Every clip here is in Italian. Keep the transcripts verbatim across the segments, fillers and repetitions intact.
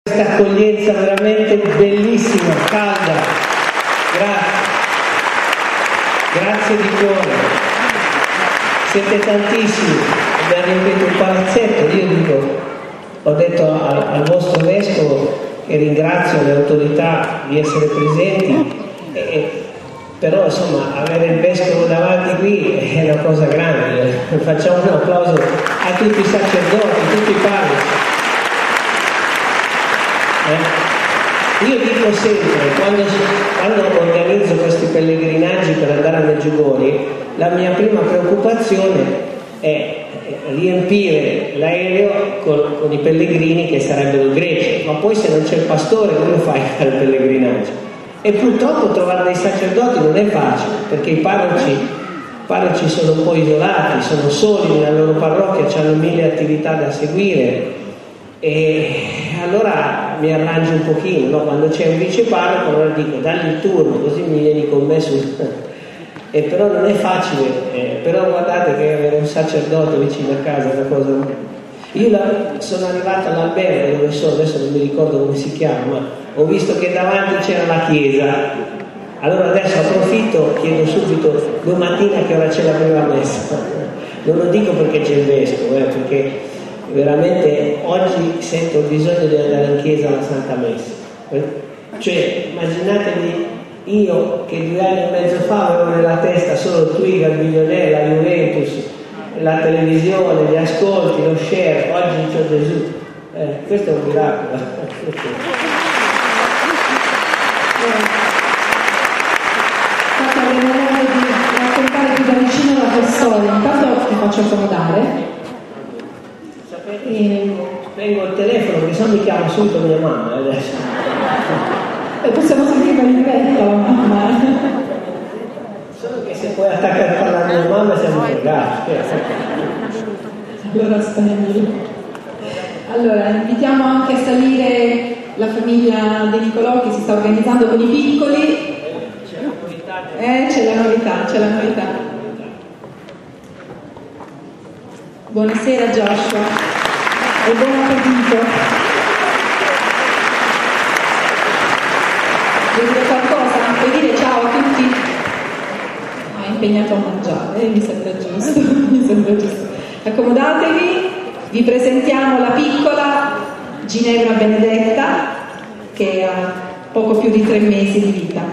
questa accoglienza veramente bellissima, calda. Grazie. Grazie di cuore. Siete tantissimi. Abbiamo riempito un palazzetto. Io dico, ho detto al, al vostro vescovo che ringrazio le autorità di essere presenti, e, però insomma avere il vescovo davanti qui è una cosa grande. Facciamo un applauso a tutti i sacerdoti, a tutti i parroci. Eh? Io dico sempre, quando, quando organizzo questi pellegrinaggi per andare a Medjugorje, la mia prima preoccupazione è riempire l'aereo con, con i pellegrini che sarebbero greci, ma poi se non c'è il pastore come fai a fare il pellegrinaggio? E purtroppo trovare dei sacerdoti non è facile, perché i parroci, parroci sono un po' isolati, sono soli nella loro parrocchia, hanno mille attività da seguire, e allora mi arrangio un pochino, no? Quando c'è un vice parroco allora dico dagli il turno così mi vieni con me su... e però non è facile, eh, però guardate che avere un sacerdote vicino a casa è una cosa... Io la, sono arrivato all'albergo dove sono, adesso non mi ricordo come si chiama, ma ho visto che davanti c'era la chiesa, allora adesso approfitto, chiedo subito domattina che ora c'è la prima messa. Non lo dico perché c'è il vescovo, eh, perché veramente oggi sento il bisogno di andare in chiesa alla Santa Messa. Cioè, immaginatevi io che due anni e mezzo fa avevo nella testa solo Twiga, il Miglione, la Juventus, la televisione, gli ascolti, lo share, oggi c'è Gesù. Eh, questo è un miracolo. Fate l'onore di raccontare più da vicino la tua storia. Intanto ti faccio accomodare. E... Spengo il telefono perché se no mi chiama subito mia mamma adesso. E possiamo sentire in diretta la mamma. Solo che se puoi attaccare a parlare mia mamma siamo fregati. Allora spegni. Allora, invitiamo anche a salire la famiglia De Nicolò che si sta organizzando con i piccoli. C'è la novità. Eh, c'è la novità, c'è la novità. Buonasera Joshua e buon appetito. Vuoi dire qualcosa? Vuoi dire ciao a tutti? No, è impegnato a mangiare, eh? Mi sembra giusto, mi sembra giusto. Accomodatevi, vi presentiamo la piccola Ginevra Benedetta che ha poco più di tre mesi di vita.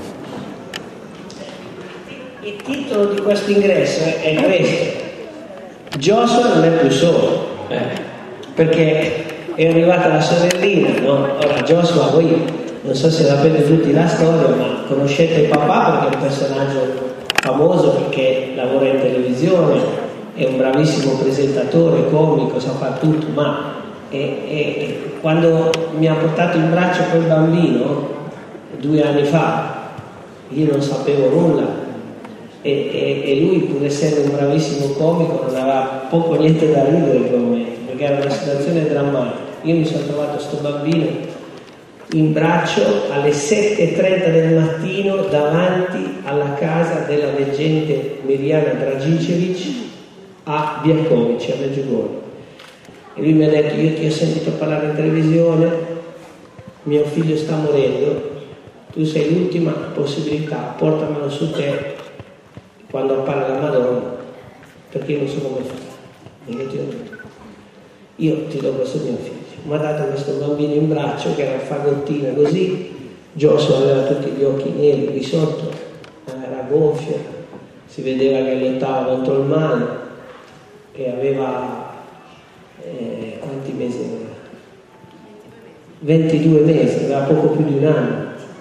Il titolo di questo ingresso è questo: Joshua non è più solo, eh, perché è arrivata la sorellina, no? Ora Joshua, voi non so se sapete tutti la storia, ma conoscete il papà perché è un personaggio famoso, perché lavora in televisione, è un bravissimo presentatore, comico, sa fare tutto, ma e, e, quando mi ha portato in braccio quel bambino due anni fa, io non sapevo nulla, e, e, e lui, pur essendo un bravissimo comico, non aveva poco niente da ridere con me, perché era una situazione drammatica. Io mi sono trovato sto bambino in braccio alle sette e trenta del mattino davanti alla casa della veggente Mirjana Dragicevic a Biakovic, a Medjugorje. E lui mi ha detto: io ti ho sentito parlare in televisione, mio figlio sta morendo, tu sei l'ultima possibilità, portamelo su te quando appare la Madonna, perché io non so come fare. Io ti do questo mio figlio. Mi ha dato questo bambino in braccio che era fagottina così. Joshua aveva tutti gli occhi neri qui sotto, era gonfio, si vedeva che lottava contro il male e aveva eh, quanti mesi aveva? ventidue mesi, aveva poco più di un anno,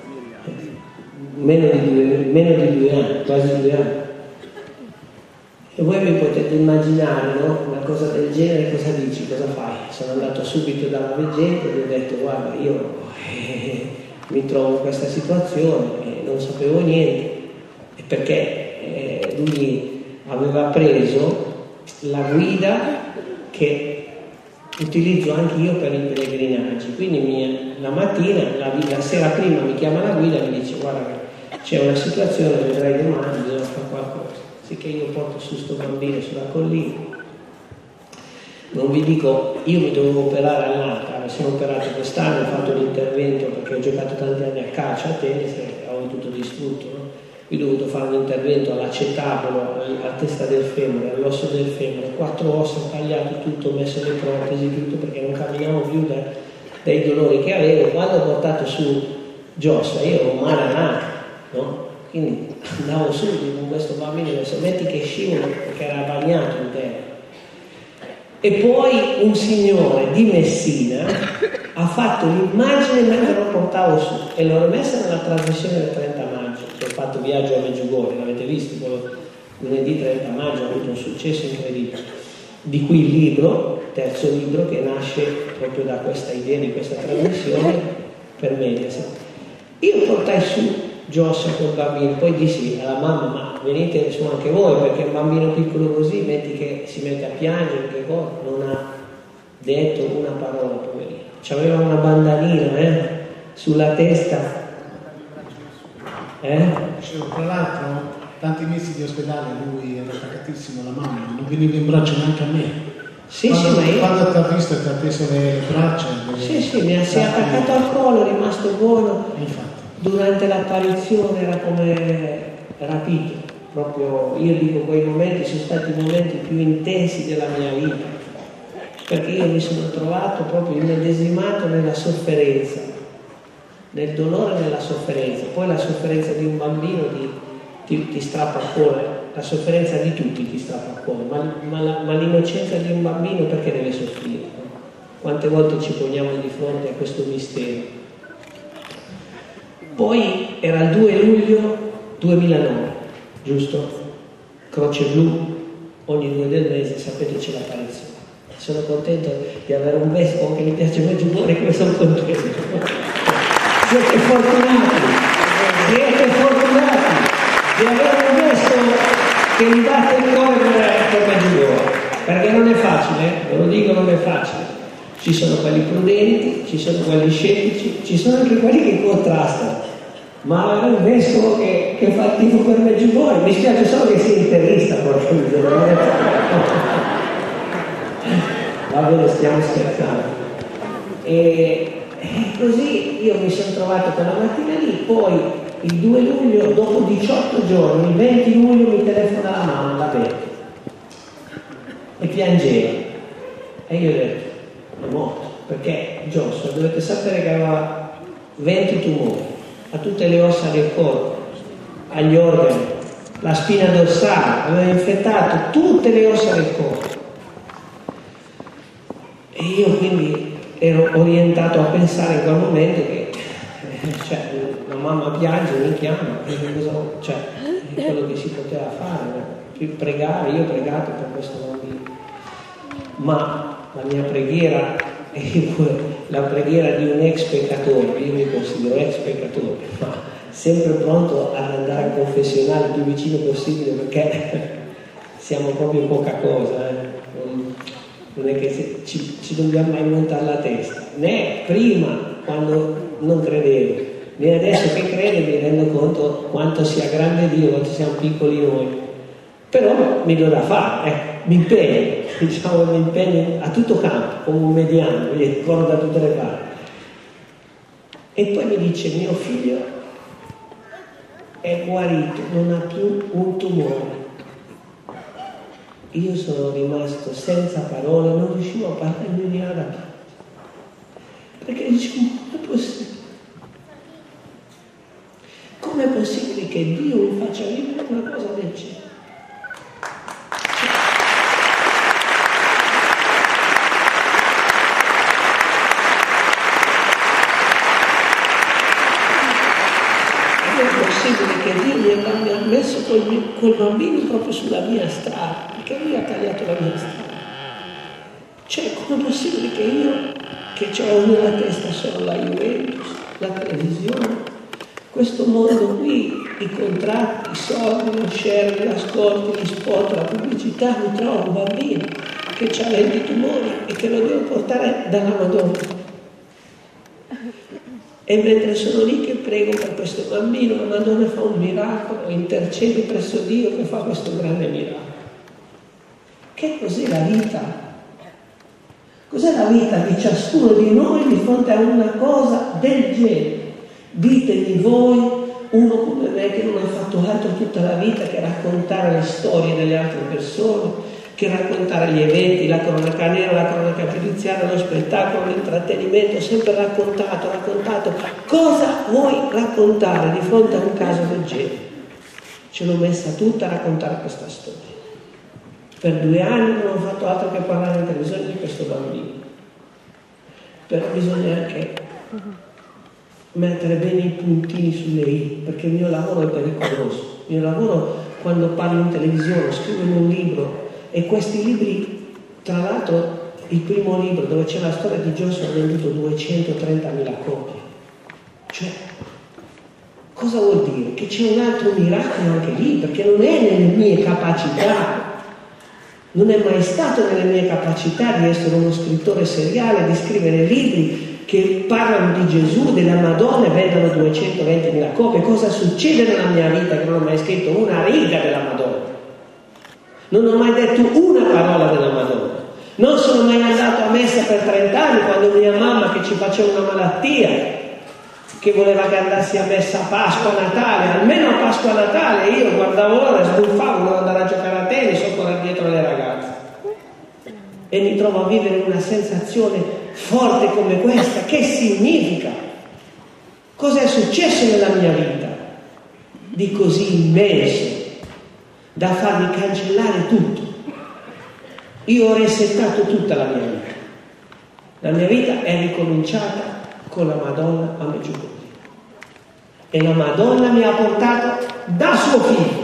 meno di due, meno di due anni, quasi due anni. E voi vi potete immaginare, no? Una cosa del genere, cosa dici, cosa fai? Sono andato subito dalla veggente e gli ho detto: guarda, io eh, mi trovo in questa situazione e non sapevo niente, e perché eh, lui aveva preso la guida che utilizzo anche io per i pellegrinaggi, quindi mi, la mattina, la, la sera prima mi chiama la guida e mi dice: guarda, c'è una situazione, vedrai domani, bisogna fare qualcosa. Sicché io porto su sto bambino sulla collina, non vi dico, io mi dovevo operare all'altra, sono operato quest'anno, ho fatto l'intervento perché ho giocato tanti anni a calcio, a tennis, e ho tutto distrutto, no? Qui ho dovuto fare un intervento all'acetabolo, alla testa del femore, all'osso del femore, quattro ossa, tagliato tutto, messo le protesi, tutto, perché non camminavo più da, dai dolori che avevo. Quando ho portato su Joshua, io avevo male all'anca, no? Quindi andavo su con questo bambino, adesso metti che scivola perché era bagnato in terra. E poi un signore di Messina ha fatto l'immagine mentre lo portavo su e l'ho rimessa nella trasmissione del trenta maggio, che ho fatto Viaggio a Meggiugorje, l'avete visto? Quello lunedì trenta maggio ha avuto un successo incredibile. Di qui il libro, terzo libro, che nasce proprio da questa idea di questa trasmissione per Mediaset. Io portai su Joshua col bambino, poi dissi alla mamma: ma venite su anche voi, perché un bambino piccolo così, metti che si mette a piangere, che cosa, non ha detto una parola, poverino. C'aveva una bandanina eh, sulla testa, eh? Tra l'altro tanti mesi di ospedale lui era attaccatissimo alla mamma, non veniva in braccio neanche a me. Sì, quando, sì, ma io... quando ti ha visto ti ha teso le braccia, le... sì, sì, mi si è attaccato al collo, è rimasto buono. Infatti. Durante l'apparizione era come rapito, proprio. Io dico, quei momenti sono stati i momenti più intensi della mia vita, perché io mi sono trovato proprio immedesimato nella sofferenza, nel dolore e nella sofferenza. Poi la sofferenza di un bambino ti, ti, ti strappa a cuore, la sofferenza di tutti ti strappa a cuore, ma, ma, la, ma l'innocenza di un bambino perché deve soffrire? No? Quante volte ci poniamo di fronte a questo mistero? Poi era il due luglio duemilanove, giusto? Croce Blu, ogni due del mese, sapete, c'è l'apparizione. Sono contento di avere un vescovo che mi piace Meggiugorje, come sono contento. Siete fortunati, siete fortunati di avere un vescovo che mi date il cuore per Meggiugorje, perché non è facile, ve lo dico, non è facile. Ci sono quelli prudenti, ci sono quelli scettici, ci sono anche quelli che contrastano. Ma è un vescovo che, che fa tifo per Meggiugorje. Mi spiace solo che sia interista, porca miseria. Va bene, stiamo scherzando. E, e così io mi sono trovato quella mattina lì, poi il due luglio, dopo diciotto giorni, il venti luglio mi telefona la mamma, la Betty, e piangeva. E io ho detto: è morto, perché Joshua, dovete sapere che aveva venti tumori a tutte le ossa del corpo, agli organi, la spina dorsale, aveva infettato tutte le ossa del corpo. E io quindi ero orientato a pensare in quel momento che cioè, la mamma piange, mi chiama, cioè, è quello che si poteva fare, pregare. Io ho pregato per questo bambino, ma la mia preghiera è la preghiera di un ex peccatore. Io mi considero ex peccatore, ma sempre pronto ad andare al confessionale il più vicino possibile, perché siamo proprio poca cosa, eh. Non è che ci, ci dobbiamo mai montare la testa, né prima quando non credevo, né adesso che credo mi rendo conto quanto sia grande Dio, quanto siamo piccoli noi. Però mi do da fare, eh. mi impegno, diciamo, mi impegno a tutto campo, come un mediano, mi corro da tutte le parti. E poi mi dice: mio figlio è guarito, non ha più un tumore. Io sono rimasto senza parole, non riuscivo a parlare di nada, perché dicevo: come è possibile? Com'è possibile che Dio mi faccia vivere una cosa del genere? Che Dio mi ha messo col, col bambino proprio sulla mia strada, perché lui ha tagliato la mia strada. Cioè, com'è possibile che io, che ho nella testa solo la Juventus, la televisione, questo mondo qui, i contratti, i soldi, lo share, gli ascolti, gli spot, la pubblicità, mi trovo un bambino che ha venti tumori e che lo devo portare dalla Madonna. E mentre sono lì che prego per questo bambino, la Madonna fa un miracolo, intercede presso Dio che fa questo grande miracolo. Che cos'è la vita? Cos'è Cos'è la vita di ciascuno di noi di fronte a una cosa del genere? Ditemi voi, uno come me che non ha fatto altro tutta la vita che raccontare le storie delle altre persone, che raccontare gli eventi, la cronaca nera, la cronaca giudiziaria, lo spettacolo, l'intrattenimento, sempre raccontato, raccontato. Cosa vuoi raccontare di fronte a un caso del genere? Ce l'ho messa tutta a raccontare questa storia. Per due anni non ho fatto altro che parlare in televisione di questo bambino. Però bisogna anche mettere bene i puntini sulle i, perché il mio lavoro è pericoloso. Il mio lavoro, quando parlo in televisione, scrivo in un libro, e questi libri, tra l'altro il primo libro dove c'è la storia di Joshua ha venduto duecentotrentamila copie. Cioè, cosa vuol dire? Che c'è un altro miracolo anche lì, perché non è nelle mie capacità, non è mai stato nelle mie capacità di essere uno scrittore seriale, di scrivere libri che parlano di Gesù, della Madonna e vendono duecentoventimila copie. Cosa succede nella mia vita che non ho mai scritto una riga della Madonna? Non ho mai detto una parola della Madonna. Non sono mai andato a messa per trent'anni quando mia mamma, che ci faceva una malattia, che voleva che andassi a messa a Pasqua, a Natale, almeno a Pasqua, a Natale, io guardavo l'ora e sbuffavo, volevo andare a giocare a tennis o correre dietro le ragazze. E mi trovo a vivere una sensazione forte come questa. Che significa? Cosa è successo nella mia vita di così immenso da farmi cancellare tutto? Io ho resettato tutta la mia vita. La mia vita è ricominciata con la Madonna a Medjugorje. E la Madonna mi ha portato da suo figlio.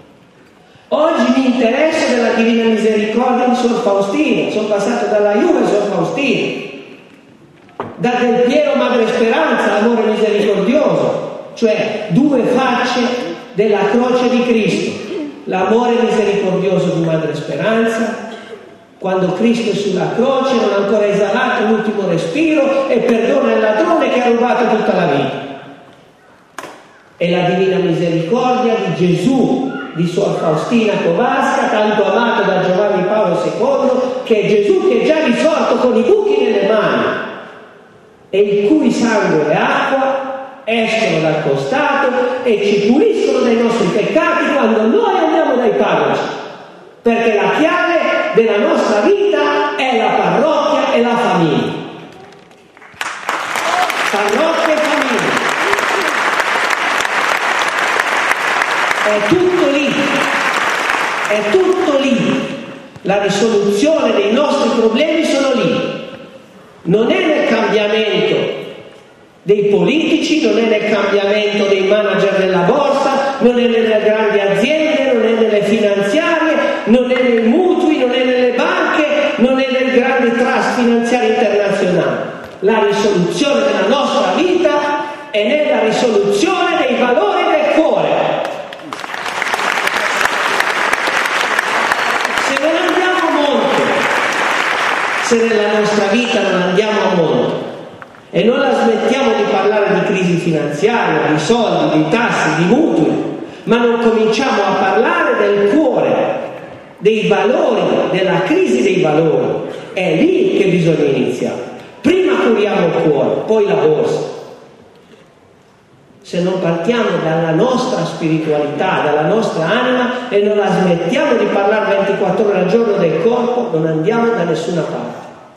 Oggi mi interessa della Divina Misericordia di Sor Faustina. Sono passato dalla Juve a Sor Faustina. Da Del Piero Madre Speranza, l'amore misericordioso. Cioè, due facce della croce di Cristo. L'amore misericordioso di Madre Speranza, quando Cristo è sulla croce non ha ancora esalato l'ultimo respiro e perdona il ladrone che ha rubato tutta la vita. E la Divina Misericordia di Gesù, di Sor Faustina Kowalska, tanto amato da Giovanni Paolo secondo, che è Gesù che è già risorto con i buchi nelle mani e il cui sangue e acqua escono dal costato e ci puliscono dai nostri peccati quando noi andiamo dai parroci, perché la chiave della nostra vita è la parrocchia e la famiglia. Parrocchia e famiglia. È tutto lì, è tutto lì. La risoluzione dei nostri problemi sono lì. Non è nel cambiamento dei politici, non è nel cambiamento dei manager della borsa, non è nelle grandi aziende, non è nelle finanziarie, non è nei mutui, non è nelle banche, non è nei grandi trust finanziari internazionali. La risoluzione della nostra vita è nella risoluzione dei valori del cuore. Se non andiamo a monte, se nella nostra vita non andiamo a monte e non la smettiamo di parlare di crisi finanziaria, di soldi, di tassi, di mutui, ma non cominciamo a parlare del cuore, dei valori, della crisi dei valori, è lì che bisogna iniziare. Prima curiamo il cuore, poi la borsa. Se non partiamo dalla nostra spiritualità, dalla nostra anima e non la smettiamo di parlare ventiquattro ore al giorno del corpo, non andiamo da nessuna parte.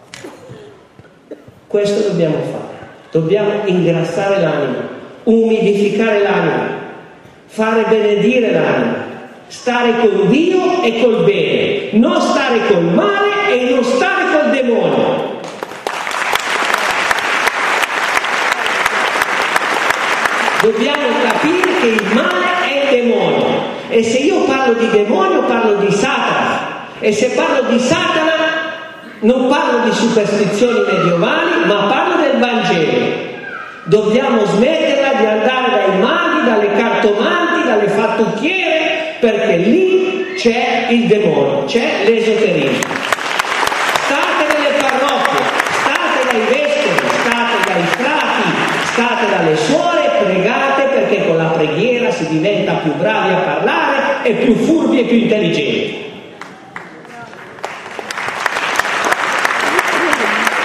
Questo dobbiamo fare. Dobbiamo ingrassare l'anima, umidificare l'anima, fare benedire l'anima, stare con Dio e col bene, non stare col male e non stare col demonio. Dobbiamo capire che il male è il demonio, e se io parlo di demonio parlo di Satana, e se parlo di Satana non parlo di superstizioni medievali, ma parlo del Vangelo. Dobbiamo smetterla di andare dai maghi, dalle cartomanti, dalle fattucchiere, perché lì c'è il demonio, c'è l'esoterismo. State nelle parrocchie, state dai vescovi, state dai frati, state dalle suore, pregate, perché con la preghiera si diventa più bravi a parlare e più furbi e più intelligenti.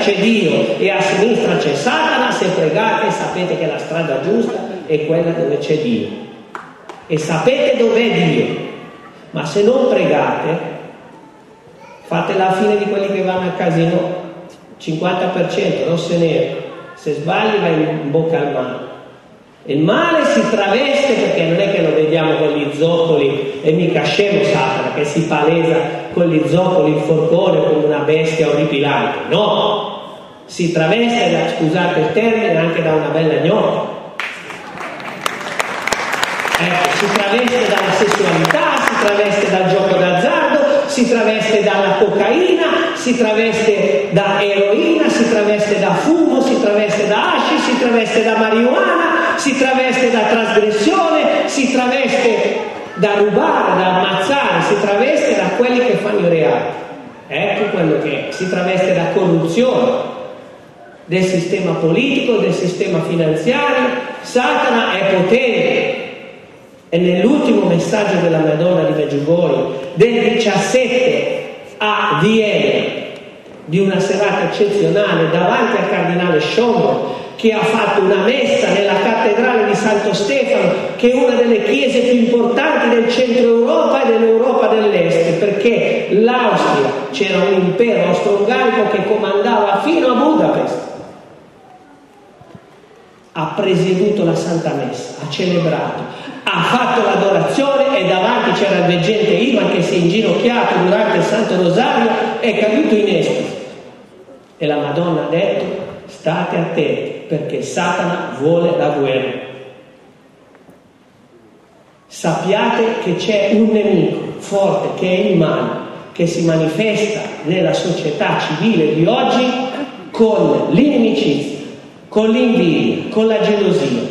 c'è Dio e a sinistra c'è Satana, se pregate sapete che la strada giusta è quella dove c'è Dio e sapete dov'è Dio, ma se non pregate fate la fine di quelli che vanno al casino, cinquanta per cento rosso e nero, se sbagli vai in bocca al male. Il male si traveste, perché non è che lo vediamo con gli zoccoli, e mica scemo Satana che si palesa con gli zoccoli, il forcone, come una bestia orripilante. No, si traveste, da, scusate il termine, anche da una bella gnocca. Ecco, si traveste dalla sessualità, si traveste dal gioco d'azzardo, si traveste dalla cocaina, si traveste da eroina, si traveste da fumo, si traveste da hashish, si traveste da marijuana, si traveste da trasgressione, si traveste da rubare, da ammazzare, si traveste da quelli che fanno i reati. Ecco quello che è. Si traveste da corruzione del sistema politico, del sistema finanziario. Satana è potere. E nell'ultimo messaggio della Madonna di Medjugorje del diciassette a Vienna, di una serata eccezionale davanti al cardinale Schomburg, che ha fatto una messa nella cattedrale di Santo Stefano, che è una delle chiese più importanti del centro Europa e dell'Europa dell'Est, perché l'Austria, c'era un impero austro-ungarico che comandava fino a Budapest, ha presieduto la Santa Messa, ha celebrato, ha fatto l'adorazione e davanti c'era il veggente Ivan che si è inginocchiato durante il Santo Rosario e è caduto in estasi. E la Madonna ha detto: state attenti, perché Satana vuole la guerra. Sappiate che c'è un nemico forte, che è il male, che si manifesta nella società civile di oggi con l'inimicizia, con l'invidia, con la gelosia,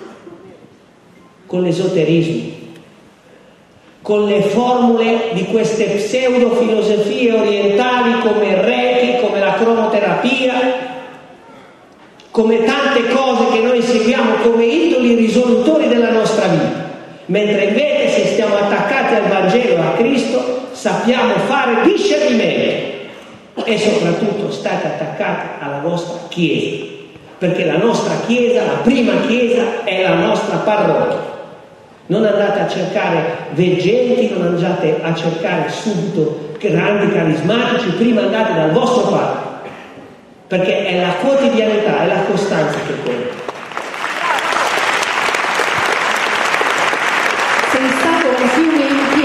con l'esoterismo, con le formule di queste pseudo-filosofie orientali come il Reiki, come la cromoterapia, come tante cose che noi seguiamo come idoli risolutori della nostra vita, mentre invece se stiamo attaccati al Vangelo e a Cristo sappiamo fare discernimento e soprattutto state attaccati alla vostra Chiesa, perché la nostra Chiesa, la prima Chiesa, è la nostra parrocchia. Non andate a cercare veggenti, non andate a cercare subito grandi carismatici, prima andate dal vostro Padre, perché è la quotidianità, è la costanza che conta. Sei stato un fiume in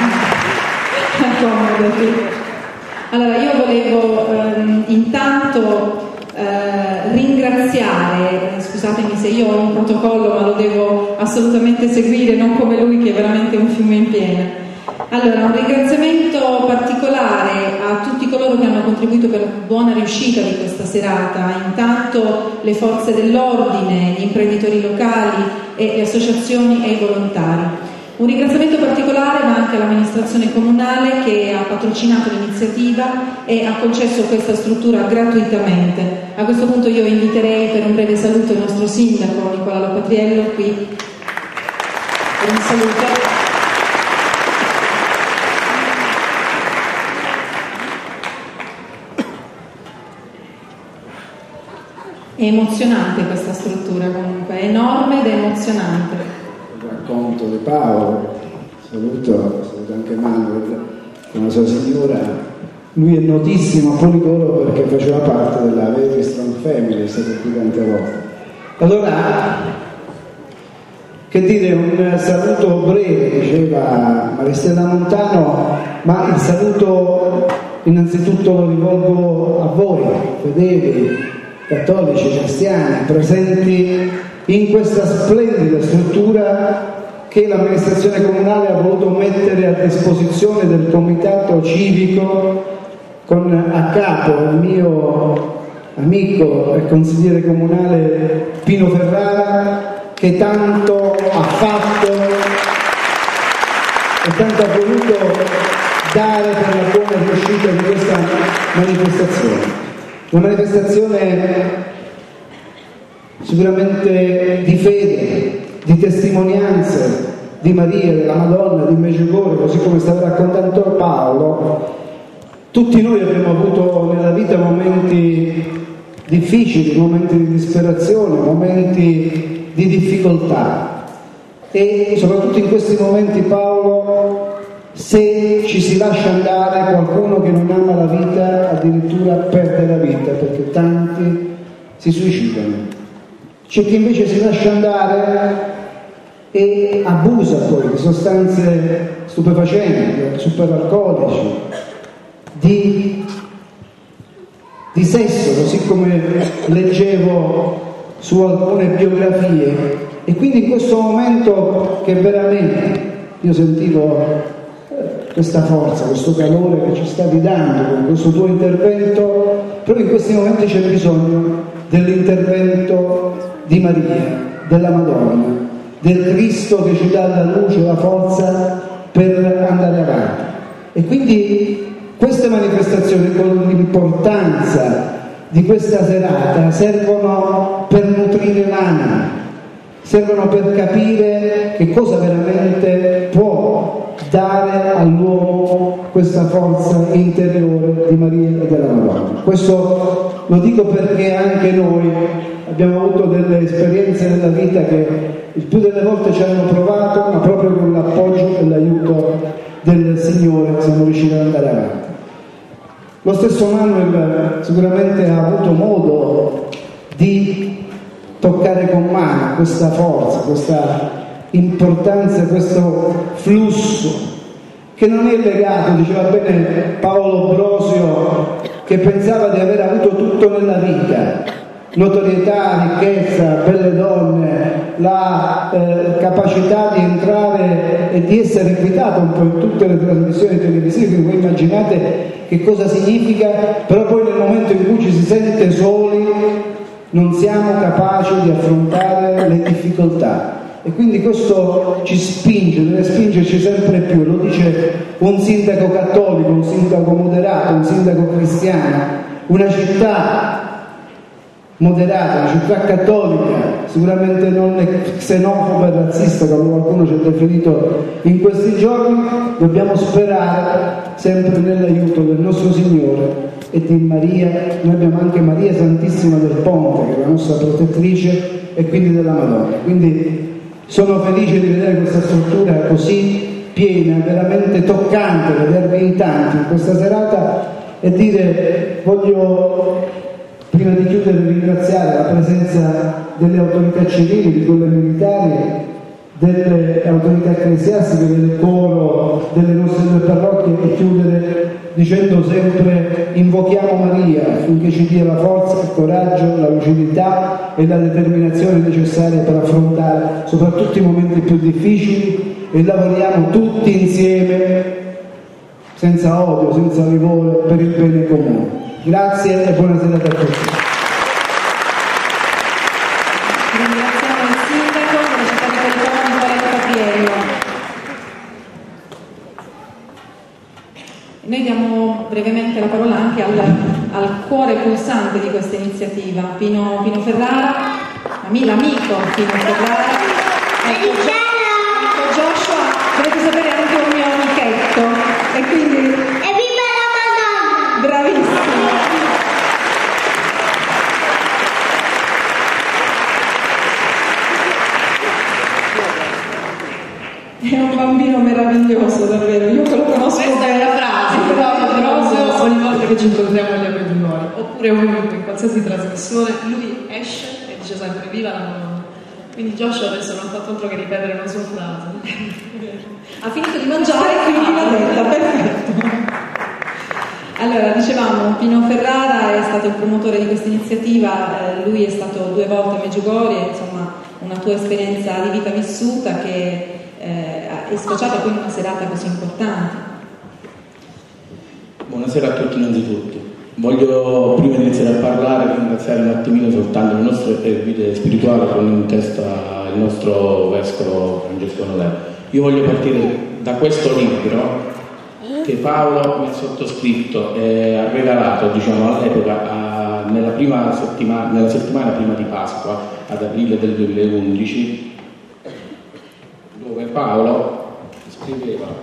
piena. Allora io volevo ehm, intanto eh, ringraziare, scusatemi se io ho un protocollo ma lo devo assolutamente seguire, non come lui che è veramente un fiume in piena. Allora, un ringraziamento particolare a tutti coloro che hanno contribuito per la buona riuscita di questa serata, intanto le forze dell'ordine, gli imprenditori locali e le associazioni e i volontari. Un ringraziamento particolare va anche all'amministrazione comunale che ha patrocinato l'iniziativa e ha concesso questa struttura gratuitamente. A questo punto io inviterei per un breve saluto il nostro sindaco Nicola Lopatriello qui. Un saluto. È emozionante questa struttura comunque, è enorme ed è emozionante. Il racconto di Paolo, saluto, saluto anche Manuel, con la sua signora. Lui è notissimo a Policoro perché faceva parte della Very Strong Family, è stato qui tante volte. Allora, che dire, un saluto breve, diceva Maristella Montano, ma il saluto innanzitutto lo rivolgo a voi, fedeli, cattolici, cristiani, presenti in questa splendida struttura che l'amministrazione comunale ha voluto mettere a disposizione del comitato civico con a capo il mio amico e consigliere comunale Pino Ferrara, che tanto ha fatto e tanto ha voluto dare per la buona riuscita di questa manifestazione. Una manifestazione sicuramente di fede, di testimonianze di Maria, della Madonna, di Medjugorje, così come stava raccontando Paolo. Tutti noi abbiamo avuto nella vita momenti difficili, momenti di disperazione, momenti di difficoltà. E soprattutto in questi momenti Paolo, se ci si lascia andare, qualcuno che non ama la vita addirittura perde la vita, perché tanti si suicidano. C'è chi invece si lascia andare e abusa poi di sostanze stupefacenti, superalcolici, di, di sesso, così come leggevo su alcune biografie. E quindi in questo momento che veramente io sentivo questa forza, questo calore che ci stavi dando con questo tuo intervento, proprio in questi momenti c'è bisogno dell'intervento di Maria, della Madonna, del Cristo che ci dà la luce, la forza per andare avanti. E quindi queste manifestazioni, con l'importanza di questa serata, servono per nutrire l'anima, servono per capire che cosa veramente può dare all'uomo questa forza interiore di Maria e della Madonna. Questo lo dico perché anche noi abbiamo avuto delle esperienze nella vita che il più delle volte ci hanno provato, ma proprio con l'appoggio e l'aiuto del Signore siamo riusciti ad andare avanti. Lo stesso Manuel sicuramente ha avuto modo di toccare con mano questa forza, questa importanza, questo flusso che non è legato, diceva bene Paolo Brosio, che pensava di aver avuto tutto nella vita: notorietà, ricchezza, belle donne, la eh, capacità di entrare e di essere invitato un po' in tutte le trasmissioni televisive. Voi immaginate che cosa significa, però poi nel momento in cui ci si sente soli non siamo capaci di affrontare le difficoltà. E quindi questo ci spinge, deve spingerci sempre più. Lo dice un sindaco cattolico, un sindaco moderato, un sindaco cristiano. Una città moderata, una città cattolica, sicuramente non xenofoba e razzista come qualcuno ci ha definito in questi giorni, dobbiamo sperare sempre nell'aiuto del nostro Signore e di Maria. Noi abbiamo anche Maria Santissima del Ponte, che è la nostra protettrice, e quindi della Madonna. Quindi sono felice di vedere questa struttura così piena, veramente toccante, vedervi in tanti in questa serata e dire, voglio prima di chiudere ringraziare la presenza delle autorità civili, di quelle militari, delle autorità ecclesiastiche, del coro delle nostre due parrocchie, e chiudere dicendo sempre: invochiamo Maria affinché ci dia la forza, il coraggio, la lucidità e la determinazione necessaria per affrontare soprattutto i momenti più difficili, e lavoriamo tutti insieme senza odio, senza livore, per il bene comune. Grazie e buona serata a tutti. Ringraziamo il sindaco della città di Pontone, Nicola Capriello. Noi diamo brevemente la parola anche al, al cuore pulsante di questa iniziativa, Pino, Pino Ferrara, l'amico Pino Ferrara. Ecco, ecco Joshua, dovete sapere anche un mio amichetto, e quindi... Evviva la Madonna! Bravissimo! È un bambino meraviglioso, davvero. Io lo conosco. Questa è la frase, però Brosio ogni volta che ci incontriamo agli Avventori, oppure ovunque, in qualsiasi trasmissione, lui esce e dice sempre viva la Madonna. Quindi Joshua adesso non ha fatto altro che ripetere una sua frase. Ha finito di mangiare e quindi l'ha detta, perfetto. Allora, dicevamo, Pino Ferrara è stato il promotore di questa iniziativa, eh, lui è stato due volte a Medjugorje, insomma una tua esperienza di vita vissuta che eh, è sfociata poi in una serata così importante. Buonasera a tutti innanzitutto. Voglio, prima di iniziare a parlare, ringraziare un attimino soltanto il nostro guida spirituale con in testa il nostro vescovo Francesco Nolè. Io voglio partire da questo libro che Paolo mi ha sottoscritto e ha regalato, diciamo, all'epoca a, nella, prima settimana, nella settimana prima di Pasqua, ad aprile del duemilaundici, dove Paolo scriveva: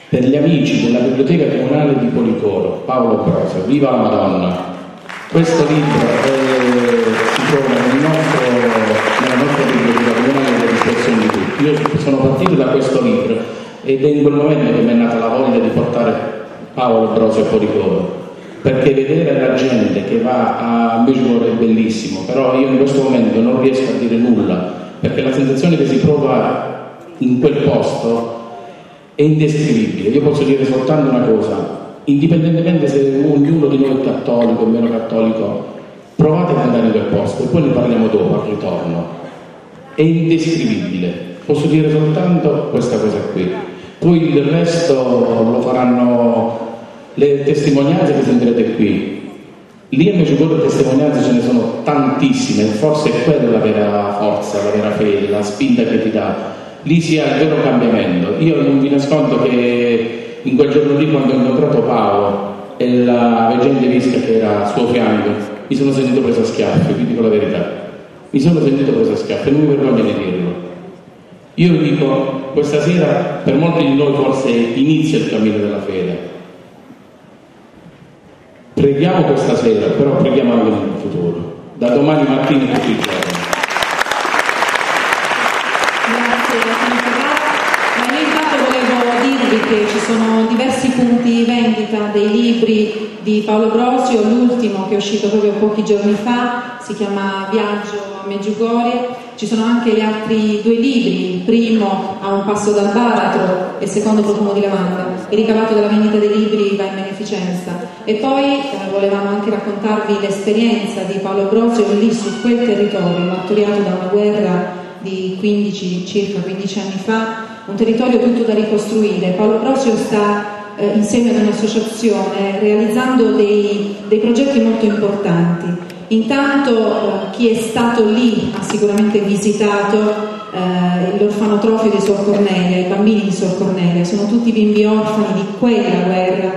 per gli amici della Biblioteca Comunale di Policoro, Paolo Brosio, viva la Madonna. Questo libro eh, si trova nel nostro, nella nostra Biblioteca Comunale a disposizione di tutti. Io sono partito da questo libro ed è in quel momento che mi è nata la voglia di portare Paolo Brosio a Policoro, perché vedere la gente che va a Medjugorje è bellissimo, però io in questo momento non riesco a dire nulla, perché la sensazione che si prova in quel posto è indescrivibile. Io posso dire soltanto una cosa: indipendentemente se ognuno di noi è cattolico o meno cattolico, provate ad andare in quel posto e poi ne parliamo dopo al ritorno. È indescrivibile. Posso dire soltanto questa cosa qui. Poi il resto lo faranno le testimonianze che sentirete qui. Lì a Medjugorje testimonianze ce ne sono tantissime, forse è quella la vera forza, la vera fede, la spinta che ti dà. Lì si ha il vero cambiamento. Io non vi nascondo che in quel giorno lì, quando ho incontrato Paolo e la veggente visca che era al suo fianco, mi sono sentito preso a schiaffi, vi dico la verità. Mi sono sentito preso a schiaffi e non mi vergogno di dirlo. Io vi dico, questa sera per molti di noi forse inizia il cammino della fede. Preghiamo questa sera, però preghiamo anche nel futuro, da domani mattina e tutti i giorni. Grazie, ma io intanto volevo dirvi che ci sono diversi punti vendita dei libri di Paolo Brosio. L'ultimo, che è uscito proprio pochi giorni fa, si chiama Viaggio a Medjugorje. Ci sono anche gli altri due libri, il primo A un passo dal baratro e il secondo Profumo di lavanda. Il ricavato della vendita dei libri va in beneficenza. E poi eh, volevamo anche raccontarvi l'esperienza di Paolo Brosio lì su quel territorio, martoriato da una guerra di quindici, circa quindici anni fa, un territorio tutto da ricostruire. Paolo Brosio sta eh, insieme ad un'associazione realizzando dei, dei progetti molto importanti. Intanto eh, chi è stato lì ha sicuramente visitato eh, l'orfanotrofio di Suor Cornelia, i bambini di Suor Cornelia. Sono tutti bimbi orfani di quella guerra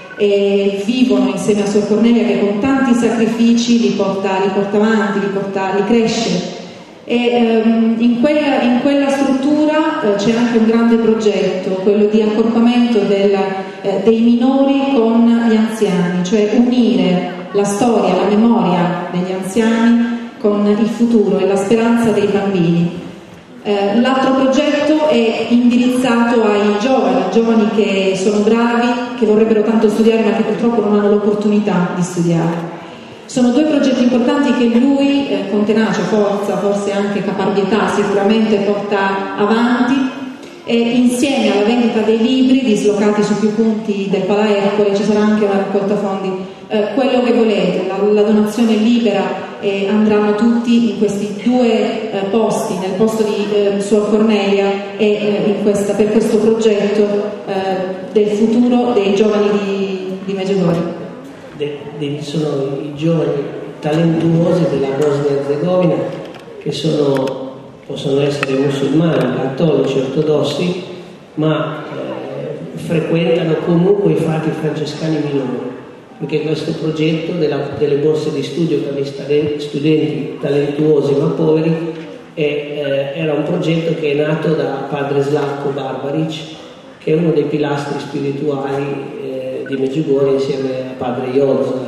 e vivono insieme a Suor Cornelia, che con tanti sacrifici li porta, li porta avanti, li, porta, li cresce. E ehm, in, quella, in quella struttura eh, c'è anche un grande progetto, quello di accorpamento del, eh, dei minori con gli anziani, cioè unire la storia, la memoria degli anziani con il futuro e la speranza dei bambini. Eh, l'altro progetto è indirizzato ai giovani, giovani che sono bravi, che vorrebbero tanto studiare ma che purtroppo non hanno l'opportunità di studiare. Sono due progetti importanti che lui, eh, con tenacia, forza, forse anche caparbietà, sicuramente porta avanti, e insieme alla vendita dei libri dislocati su più punti del Pala Ercole ci sarà anche una raccolta fondi. Eh, quello che volete, la, la donazione libera, e andranno tutti in questi due eh, posti, nel posto di eh, Suor Cornelia e eh, in questa, per questo progetto eh, del futuro dei giovani di, di Medjugorje. De, de, sono i giovani talentuosi della Bosnia Erzegovina, che sono, possono essere musulmani, cattolici, ortodossi, ma eh, frequentano comunque i frati francescani minori, perché questo progetto della, delle borse di studio per gli studenti talentuosi ma poveri è, eh, era un progetto che è nato da padre Slavko Barbaric, che è uno dei pilastri spirituali eh, di Medjugorje insieme a padre Jozo,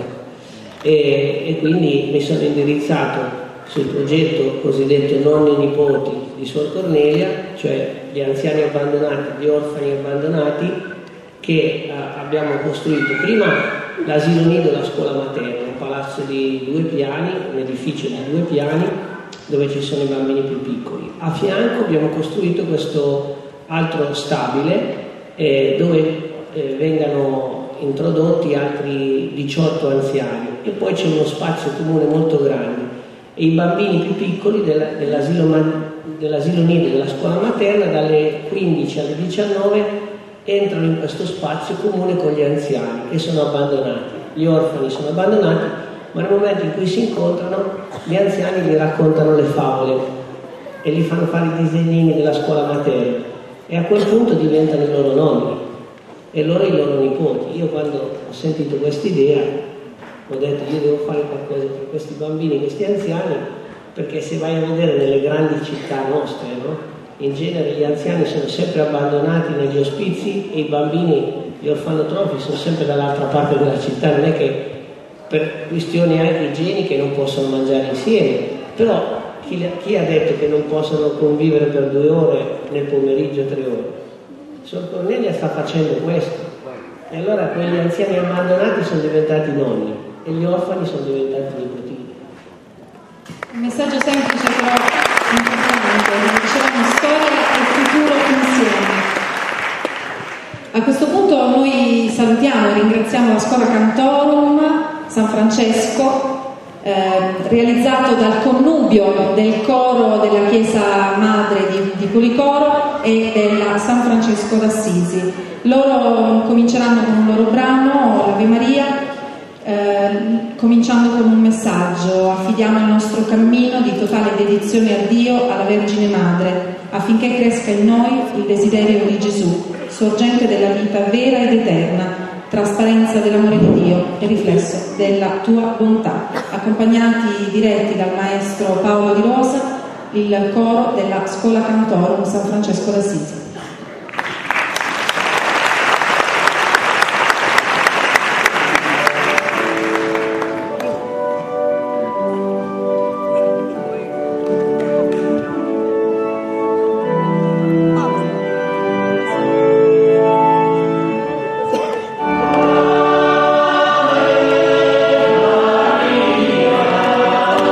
e, e quindi mi sono indirizzato sul progetto cosiddetto nonni e nipoti di Suor Cornelia, cioè gli anziani abbandonati, gli orfani abbandonati, che eh, abbiamo costruito prima l'asilo nido e la scuola materna, un palazzo di due piani, un edificio di due piani dove ci sono i bambini più piccoli. A fianco abbiamo costruito questo altro stabile eh, dove eh, vengano introdotti altri diciotto anziani, e poi c'è uno spazio comune molto grande, e i bambini più piccoli della, dell'asilo, dell'asilo nido e della scuola materna dalle quindici alle diciannove entrano in questo spazio comune con gli anziani che sono abbandonati. Gli orfani sono abbandonati, ma nel momento in cui si incontrano gli anziani gli raccontano le favole e gli fanno fare i disegnini della scuola materna, e a quel punto diventano i loro nonni e loro i loro nipoti. Io quando ho sentito quest'idea ho detto: io devo fare qualcosa per questi bambini, questi anziani, perché se vai a vedere nelle grandi città nostre, no? in genere gli anziani sono sempre abbandonati negli ospizi e i bambini, gli orfanotrofi, sono sempre dall'altra parte della città. Non è che per questioni igieniche non possono mangiare insieme, però chi, chi ha detto che non possono convivere per due ore nel pomeriggio, tre ore? Sor Cornelia sta facendo questo, e allora quegli anziani abbandonati sono diventati nonni e gli orfani sono diventati nipotini. Un messaggio semplice però importante, dicevamo storia e futuro insieme. A questo punto noi salutiamo e ringraziamo la scuola Cantorum San Francesco, eh, realizzato dal connubio del coro della Chiesa Madre di, di Policoro e della San Francesco d'Assisi. Loro cominceranno con un loro brano, l'Ave Maria, eh, cominciando con un messaggio: affidiamo il nostro cammino di totale dedizione a Dio, alla Vergine Madre, affinché cresca in noi il desiderio di Gesù, sorgente della vita vera ed eterna, trasparenza dell'amore di Dio e riflesso della tua bontà. Accompagnati diretti dal maestro Paolo Di Rosa, il coro della Scuola Cantorum San Francesco d'Assisi.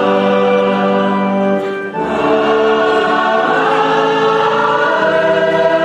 Maria.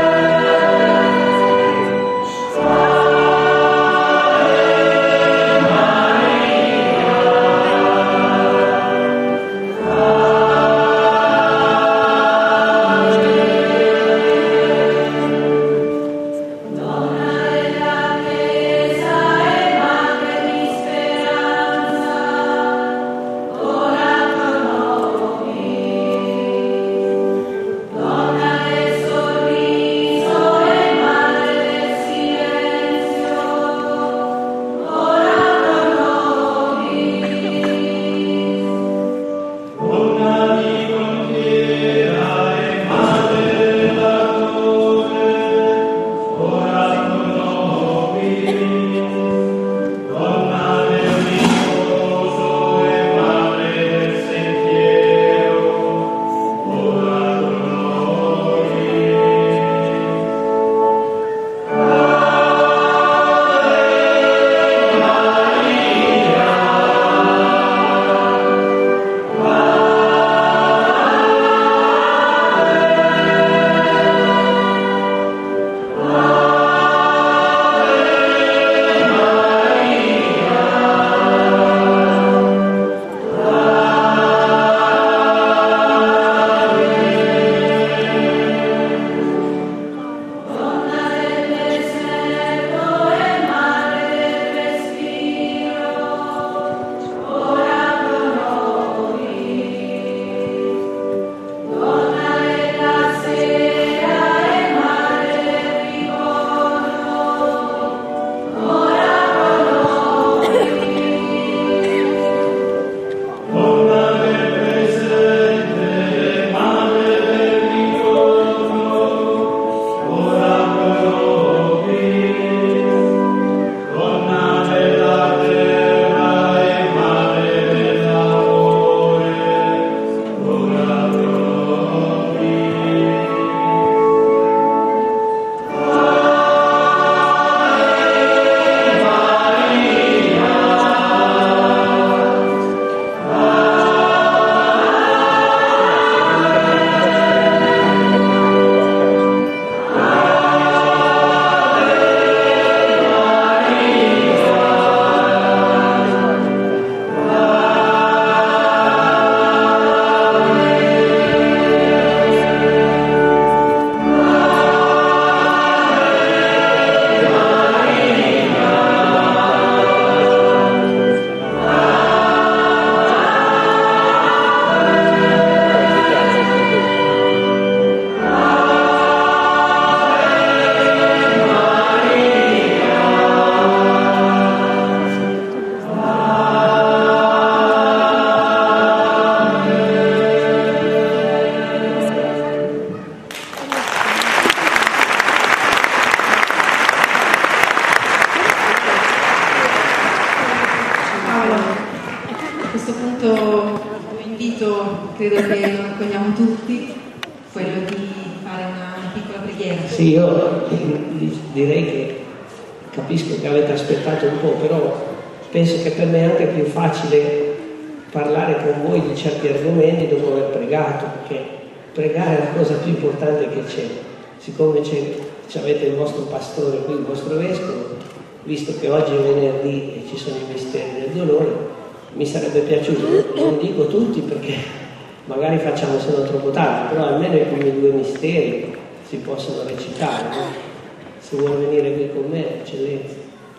credo che lo raccogliamo tutti, quello di fare una, una piccola preghiera. Sì, io direi che capisco che avete aspettato un po', però penso che per me è anche più facile parlare con voi di certi argomenti dopo aver pregato, perché pregare è la cosa più importante che c'è. Siccome c'è, avete il vostro pastore qui, il vostro vescovo, visto che oggi è venerdì e ci sono i misteri del dolore, mi sarebbe piaciuto, non dico tutti perché magari facciamo se non troppo tardi, però almeno i primi due misteri si possono recitare, no? Se vuoi venire qui con me, eccellenza.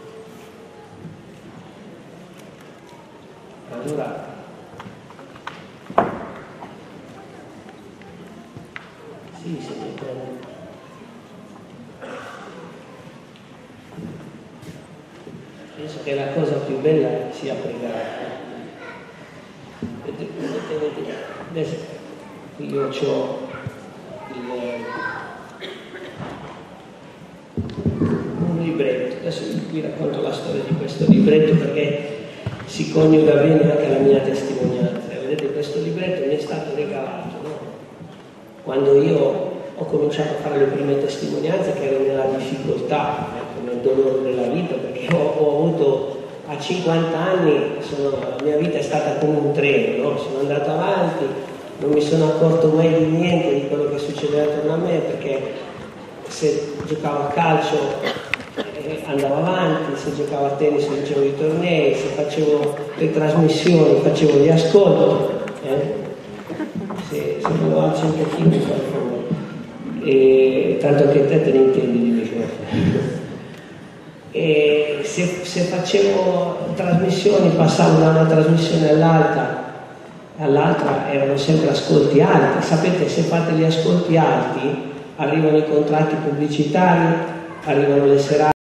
Allora, sì, se mi prendo. Penso che la cosa più bella sia pregare. Adesso io ho un libretto, adesso vi racconto la storia di questo libretto perché si coniuga bene anche la mia testimonianza. Vedete, questo libretto mi è stato regalato, no? Quando io ho cominciato a fare le prime testimonianze, che ero nella difficoltà, ecco, nel dolore della vita, perché ho, ho avuto a cinquanta anni, sono, la mia vita è stata come un treno, no? Sono andato avanti, non mi sono accorto mai di niente di quello che succedeva attorno a me, perché se giocavo a calcio eh, andavo avanti, se giocavo a tennis facevo i tornei, se facevo le trasmissioni facevo gli ascolti, eh? se, se volevo alzare un pochino per favore. E tanto che te te ne intendi di microfono. E se, se facevo trasmissioni, passavo da una trasmissione all'altra, all'altra erano sempre ascolti alti. Sapete, se fate gli ascolti alti arrivano i contratti pubblicitari, arrivano le serate.